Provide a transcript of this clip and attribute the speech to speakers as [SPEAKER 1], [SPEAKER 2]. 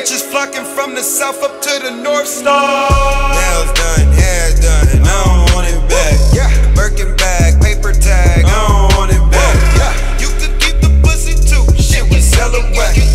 [SPEAKER 1] Bitches flocking from the south up to the north star.
[SPEAKER 2] Nails done, hair done, I don't want it back.
[SPEAKER 1] Yeah.
[SPEAKER 2] Birkin bag, paper tag, I don't want it back.
[SPEAKER 1] You could keep the pussy too. Shit was hella whack.